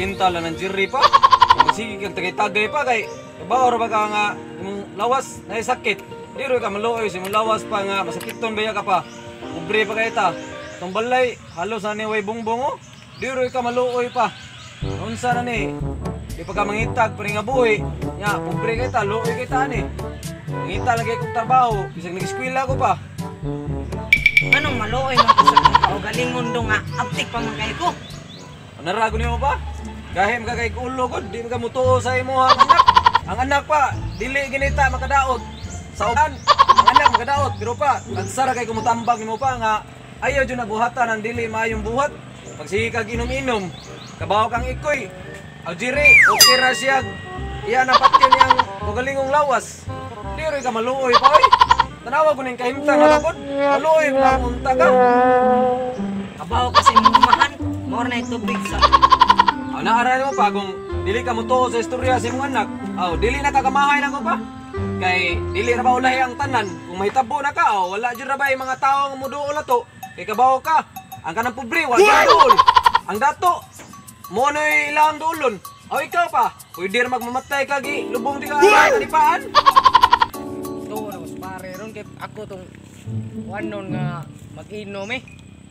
pinta lang ng jiri pa. Sige kang tagay-tagay pa kay kabaw ra ba ka nga imong lawas na sakit. Di ro ka maluoy sa imong lawas pa nga masakiton baya ka pa. Ubre pa kay ta. Tong balay halos na ni way bungbong oh. Di ro ka maluoy pa. Unsa na ni? Di pa ka mangitag pa rin nga buhi. Nya, ubre kay ta, luoy kay ta ni. Mangita lang kay kong trabaho, bisag nag-eskwela ko pa. Anong maluoy man ko sa kaugalingon do nga aptik pa man kay ko. Narago niyo ba? Gahim ka kay ulo ko, di ka mutuo sa imo ang anak. Ang anak pa, dili ginita makadaot. Sa uban, ang anak makadaot, pero pa, nagsara kay kumutambag nimo pa nga ayaw jud nabuhatan ang dili maayong buhat. Pag sige kag inom-inom, kabaw kang ikoy. Aljiri, okay ra siya. Iyan ang patyon niyang kugalingong lawas. Di rin ka maluoy pa oy. Tanawa ko ning kahimtang na lagod. Maluoy lang unta ka. Kabaw kasi mumahan, more na tubig sa. Naaral mo pa kung dili ka mo to sa istorya sa imong anak. Dili na kakamahay na ko pa. Kay dili ra ba ulahi ang tanan. Kung mahitabo na ka, wala jud ra ba yung mga tawo nga muduol ato. Kay kabaw ka. Ang kanang pobre, wala duol. Ang dato, mo no'y ilang duolon. Ikaw pa, pwede rin magmamatay ka, lubong di ka kanipaan. Ito, mas pare ron kay ako tong wanon nga mag-inom eh.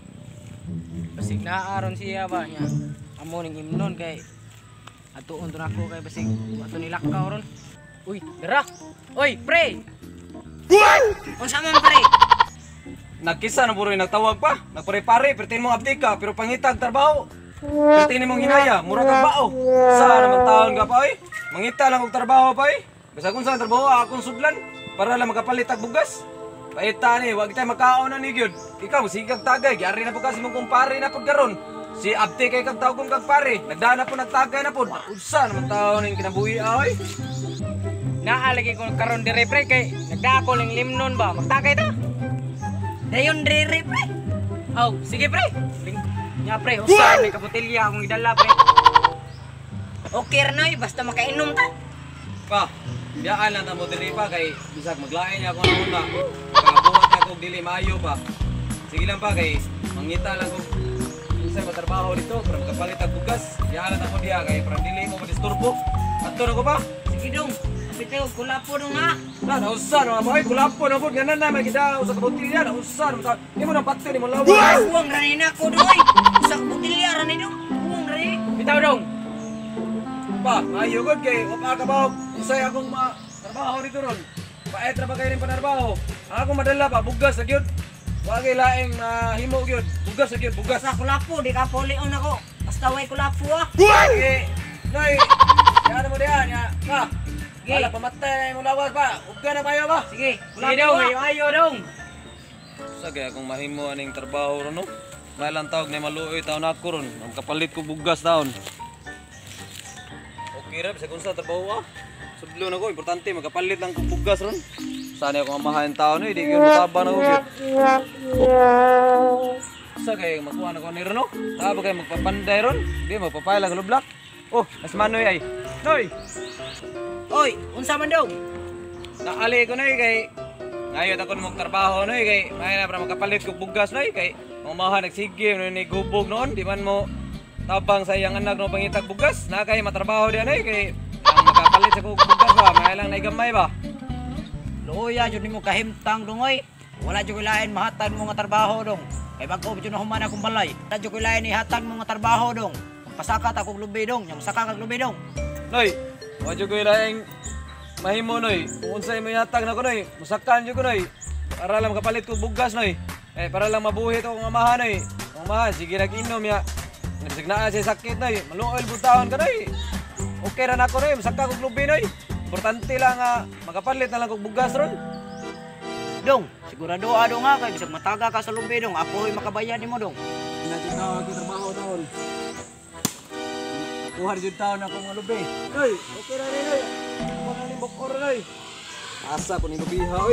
Basig naaron siya ba niya. Amo ning imnon kay atuon to nako kay basig ato nilakaw ron. Uy, dara. Oy, pre. Unsa man pre? Nagkisa na puro nagtawag pa. Nagpare-pare, pertin mong abdika, pero pangitag trabaho. Pertin mong hinaya, mura kang bao. Sa naman taon ka pa oy. Mangita lang og trabaho pa oy. Basta kung saan trabaho akong sudlan para lang makapalit og bugas. Paita ni, wag tay makaon na ni gyud. Ikaw sigag tagay, gyari na po kasi mong kumpare na pagkaron. Si abdi kay kag tawgon kag pare, nagdana po nagtagay na po. Unsa naman taon ning kinabuhi oy. Naalagi ko karon dire pre kay nagdako ning limnon ba. Magtagay ta. Dayon dire pre. Sige pre. Nya pre, usa may kabotilya akong idala pre. Okay ra noy, basta makainom ta. Pa, biyaan lang ta mo diri pa kay bisag maglain niya ako ng una. Kabuhat ako dili maayo pa. Sige lang pa kay mangita lang ko sa trabaho dito para makapalit og bugas. Biyaan lang ta mo diha kay para dili mo madisturbo. Adto na ko pa. Sige dong. Bitaw kulapo dong ha. Nausan na mo ay kulapo na pud ganan na magida usa ka botilya nausan mo imo nang patyo ni mo lawas. Uwang rani na ko doy. Sa botilya rani dong. Uwang rani. Bitaw dong. Pa, ayo gud kay wa ka ba usay akong trabaho dito ron. Paet ra ba kay ning panarbaho. Ako madala pa bugas sa gyud. Wa kay laing himo gyud. Bugas sa gyud, bugas. Sa kulapo di ka polion ako. Basta way kulapo ah. Sige. Noy. Yan mo diyan ya. Pa. Wala pamatay mo lawas pa. Ugga na bayo ba? Sige. Sige dong, ayo dong. Sagay akong mahimo aning trabaho ron no. Mailang tawag na maluoy taon ako ron. Ang kapalit ko bugas taon. Okay ra sa kung sa trabaho ah. Sudlo na ko, importante magkapalit lang ko bugas ron. Sana ako mamahayan taon eh, di gyud motabang na ko. Sagay makuha na ko ni ron no. Taba kay magpapanday ron. Di magpapayla ng lublak. Oh, nas manoy ay. Noy. Oy, unsa man dong? Naali ko noy kay ngayon ako mong trabaho noy kay may na para makapalit ko bugas noy kay mamahan nagsige noy ni gubog noon di man mo tabang sa iyang anak no pangitag bugas na kay matrabaho diyan noy kay ang makapalit sa bugas ba may lang naigamay ba. Luya jud nimo kahimtang dong oy. Wala jud ilain mahatan mo nga trabaho dong. Kay bag-o jud na human akong balay. Wala jud ilain ihatan mo nga trabaho dong. Pasakat akong lubi dong, yang saka kag lubi dong. Noy, wa jud ko ilaing mahimo noy. Kung unsay mo yatag na ko noy, musakan jud ko noy. Para lang makapalit ko bugas noy. Para lang mabuhi to kung amahan noy. Kung amahan sige nag-inom ya. Nagsignaan sa sakit noy. Maluoy butahon ka noy. Okay ra nako noy, musaka kog lubi noy. Importante lang makapalit na lang kog bugas ron. Dong, sigurado dong nga kay bisag mataga ka sa lubi dong. Ako ay makabayan nimo dong. Natinaw ako trabaho taon. Kuha jud taon ako mga lubi. Noy, okay ra rin noy. Mga ni bokor noy. Asa ko ni lubiha oy.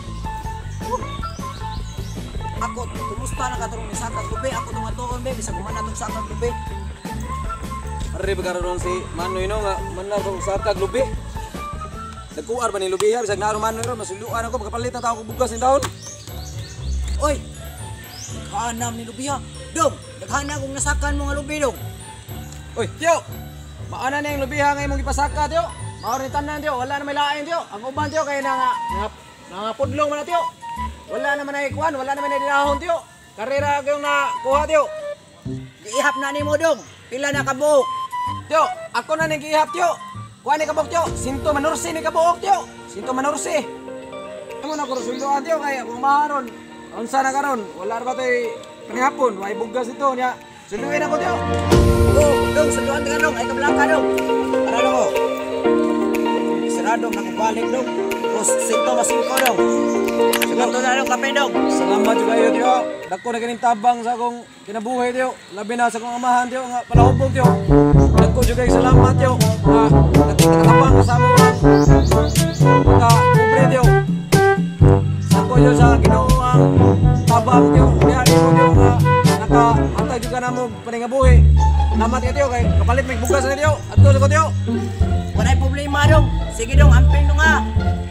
Ako, kumusta na katurong ni sakag lubi? Ako tumatuon be, bisag humana tong sakag lubi. Ari bagaron si Manoy no nga manar kong sakag lubi. Nagkuar ba ni lubiha bisag naaro Manoy ro masuluan ako makapalit na tawo ko bugas ni taon. Oy. Kanam ni lubiha. Dong, daghan akong nasakan mo nga lubi dong. Oy, tiyo. Maana na yung lubiha nga imong ipasaka tiyo. Mao rin tanan tiyo, wala na may lain tiyo. Ang uban tiyo kay nga pudlong man na tiyo. Wala naman ay kuan, wala naman ay dinahon tiyo. Karera kayong nakuha tiyo. Giihap na nimo dong. Pila na kabuok. Tiyo, ako na ning gihap tiyo. Kuha ni kabuok tiyo. Sinto manursi ni kabuok tiyo. Sinto manursi. Amo na ko sunduan tiyo kay akong maharon. Unsa na karon? Wala ra ba tay panihapon? Way bugas ito nya. Sunduin ako tiyo. Oh, dong sunduan ka dong. Ay kablaka dong. Para dong oh. Sarado na kubalik dong. Tapos sinto masingko dong. Sugato na dong kape dong. Salamat juga kayo tiyo. Dako na kining tabang sa akong kinabuhi tiyo. Labi na sa akong amahan tiyo nga palahubog tiyo. Dako juga kayo salamat tiyo. Nakatabang kasama ko. Pobre tiyo. Sako tiyo sa ginoong tabang tiyo. Diyan ko tiyo nga nakahatag juga na mo paningabuhi. Namat ka tiyo kay kapalit may bugas na tiyo. Adto sa ko tiyo. Walay problema dong. Sige dong, amping dong ha.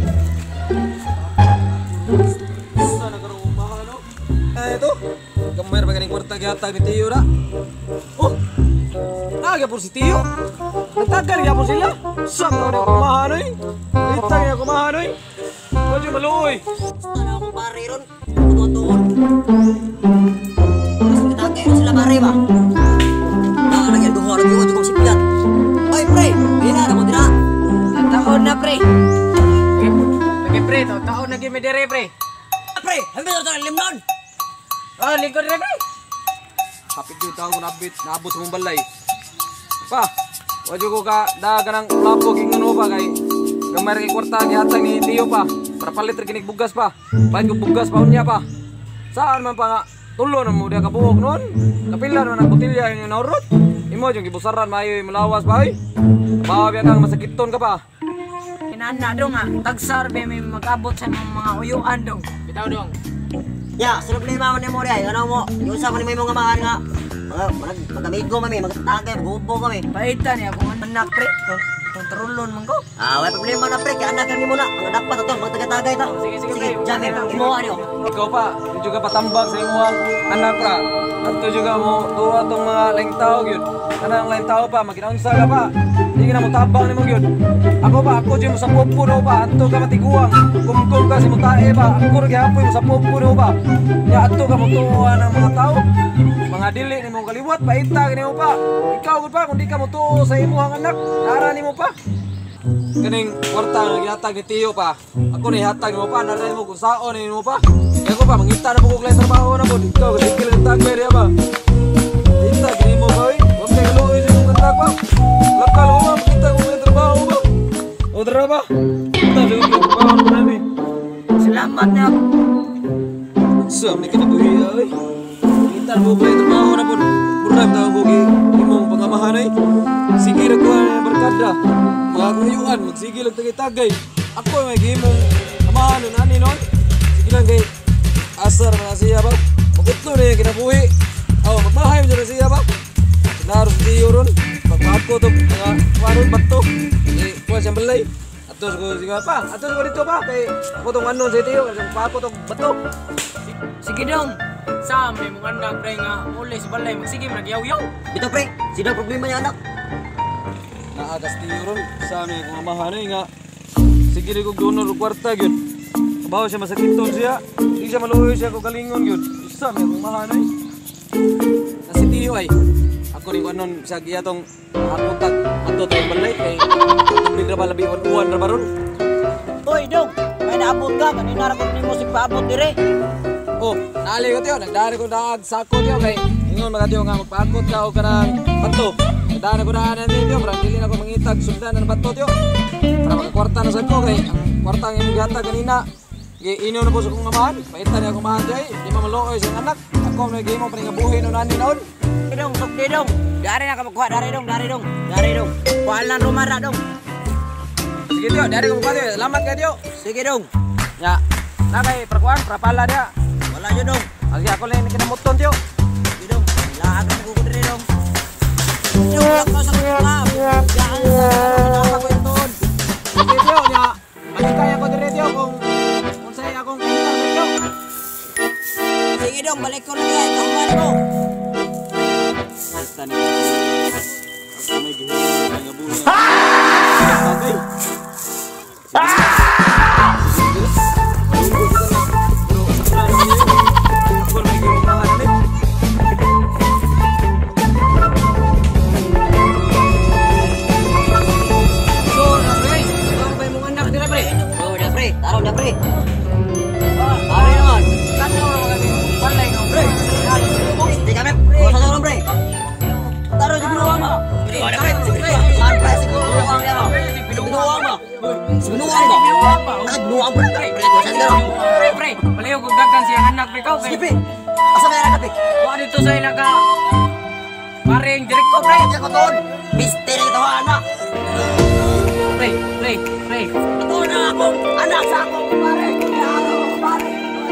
Sana karong umahan ano? Ito. Gamay ra ba kaning kwarta gihatag ni Tiyo ra? Oh. Naga por si Tiyo. Nagtagal gyapon sila. Sak na ako mahanoy. Itang niya ako mahanoy. Ojo maluoy. Gusto na akong pare ron. Tutuon. Mas kitagay ron sila pare ba? Lagyan duha ron yung kong sipyat. Oy pre, hina na mo dira. Taon na pre. Lagi pre, taon na gimi dire pre. Pre, habi na ito limnon. Oh, lingkod na pre. Kapit yung taong nabit, naabot sa mong balay. Pa, wadyo ko ka daganang lapog yung ano pa kay gamay rin kwarta gihatag ni Tiyo pa. Para palit rin kinig bugas pa. Palit ko bugas pa unya pa. Saan man pa nga, tulo na mo diya kabuok noon. Kapila naman ang butilya yung naurot. Imo yung gibusaran mayo yung malawas pa ay. Bawa kang masakiton ka pa. Kinana dong ha. Tagsar be may mag-abot sa mga uyuan dong. Bitaw dong. Ya, sa problema mo ni mo rin. Ano mo, yung sa mo ni may mga mahan nga. Mag-amigo kami, mag-tagay, mag-ubo kami. Paitan niya kung anak pre. Kontrolon man ko. Wala problema na pre, kaya anak kami muna. Mga dapat ito, mag-tagatagay ito. Sige, Sige, pre. Jami, imuha niyo. Ikaw pa, yung juga patambag sa imo ang anak ra. Adto juga mo tuwa tong mga laing tao gyud. Kanang laing tao pa maginaunsa ka pa. Di na mo tabang nimo gyud. Ako pa, ako jud mo sa popuno pa. Adto ka matiguang. Kumkum ka si mutae ba. Ako ra gyapon mo sa popuno ba. Ya adto ka mo tuwa ng mga tao. Mga dili nimo kaliwat paita nimo pa. Ikaw gud pa kung di ka mo tuo sa imong anak. Nara nimo pa. Kaning kwarta nga gihatag ni Tiyo pa. Ako ni hatag mo pa, naray mo kung saon ni mo pa. Kaya ko pa mangita na mo kung trabaho na mo. Ikaw kasi kailan tagber ya ba. Kita kini mo ba oy. Wa kay luoy sa mong anak ba. Lakal mo ba makita ko may trabaho ba. O dra ba? Ta sa ko pa ni. Salamat na. Sam ni kinabuhi oy. Kita mo ba trabaho na po. Puram ta ko imong pangamahan ay. Sige ra ko ang barkada. Mga kuyuan, magsige lang tagay-tagay. Ako may gimong amahan nun, ani nun. Sige lang kay asar na siya ba? Magutlo na yung kinabuhi. Magbahay mo dyan na siya ba? Sinaro si Tiyo ron. Magpahap ko ito, mga waron bato. Kuha siyang balay. Atos ko siya pa. Atos ko dito pa. Kay ako itong anon si Tiyo. Magpahap ko itong bato. Sige dong. Sam, may mga anak pre nga. Uli sa balay. Magsige, magyaw-yaw. Bito pre, sino ang problema niya anak? Naagas Tiyo ron. Sa amin kung amahan ay nga. Sige rin kong donor o kwarta yun. Kabaho siya masakiton siya. Hindi siya maluoy siya kung galingon yun. Isa may kung amahan ay. Na si Tiyo ay. Ako rin kung anon siya giyatong nakapuntak. Ato tayong balay. Kaya tubig na ba labi uwan na ba ron? Uy, dong, may naabot ka. Kanina rakot ni mo si paabot dire. Oh, naali ko Tiyo. Nagdari ko na sako Tiyo. Kaya ingon mga Tiyo nga magpakot ka o ka ng bato. Nagdari ko na Tiyo. Parang dili na ko mangitag sundan na ng bato Tiyo. Para makakwarta na sa ko kay ang kwarta ng imong gihatag kanina. Ino na po sa kong amahan. Paita niya akong mahal Tiyo. Di mamalooy sa anak. Ako may gimo pa rin ngabuhin nun ani noon. Dong, sukli dong. Dari na ka magkuha, dari dong. Dari dong. Kuhaan lang rumara dong. Sige Tiyo, dari ko Tiyo. Salamat kayo Tiyo. Sige dong. Ya, na kay prakuan, prapala dia. Wala nyo dong. Agi ako lang kinamuton Tiyo. Sige dong. Lahat ang kuko dire dong. Yung lang sa mga. Yan sa nakakwenton. Sige Tiyo, nya. Malikay ako dire Tiyo kung say akong kinita Tiyo. Sige dong, balik ko na yan. Kahuman mo. Basta ni. Ako may gihuli pre. Taro na pre. Pare naman. Kasi mo naman kami. Balay ka, pre. Hindi kami. Kusa taro pre. Taro di binuang mo. Binuang na pre. Saan pre siguro binuang niya mo. Binuang mo. Binuang mo. Binuang pre. Pre, kusa taro. Pre, baliw kung daghan siyang anak pre ka. Sige pre. Asa may anak pre? Kuha dito sa ilaga. Paring direct ko pre. Kaya ko toon. Mister ito anak. Pre. Ito na ako. Anak sa ako. Pare. Lalo ako pare.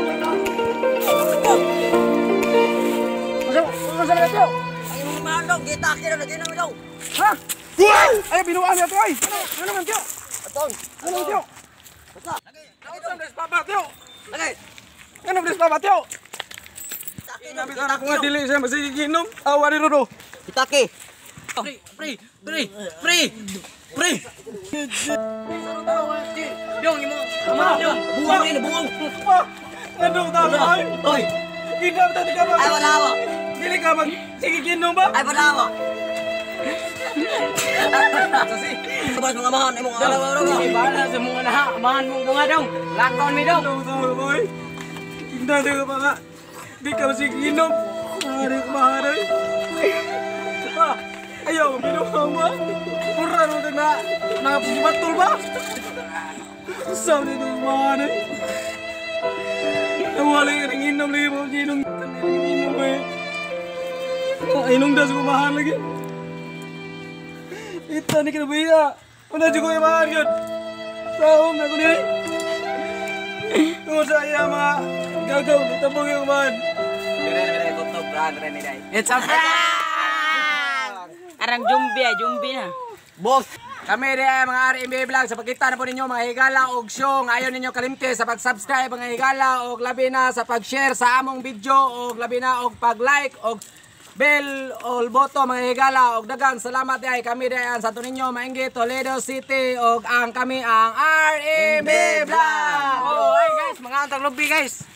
Masa na ito? Ay mo mandong. Gitaki na lagi namin daw. Ha? Ay, binuang niya ito ay. Ano naman tiyo? Aton. Ano naman tiyo? Basta. Ano naman papa tiyo? Lagi. Ano naman papa tiyo? Gitaki na. Nabitan ako nga dili siya masigiginom. Awa ni Rodo. Gitaki. Pre. Dong, imo. Ama, dong. Buwang ini. Buwang. Ano tao ay? Oy. Hindi ba tadi ka ba? Ay wala ako. Dili ka mag sigiginom ba? Ay wala ako. Kasi Kabas mga mahan. Ay mga araw-araw ka. bala sa mga naha, amahan mo mga dong. Lakon mi dong. Tao, boy. Hindi ka pa nga. Di ka masiginom. Mahari ko mahari. Ayaw, binuhang ba? Mura rin na nakapatul ba? Saan nito mahari? Nawala ka rin inom lagi mo. Inom eh. Inom das ko mahal lagi. Ito ni kinabiya. Una dyan ko yung mahal yun. Sahom na ko niya. Tungkol sa iya mga gagaw. Itabong yung mahal. It's a prank! Arang jumbi na. Boss. Kami rin mga RMB Vlog sa pagkita na po ninyo mga higala og show nga ayaw ninyo kalimti sa pag-subscribe mga higala og labi na sa pag-share sa among video og labi na og pag-like og bell o boto mga higala og dagang salamat ay kami rin sa to ninyo Maingit Toledo City og ang kami ang RMB Vlog. Oh, hey guys, mga antang lobby guys.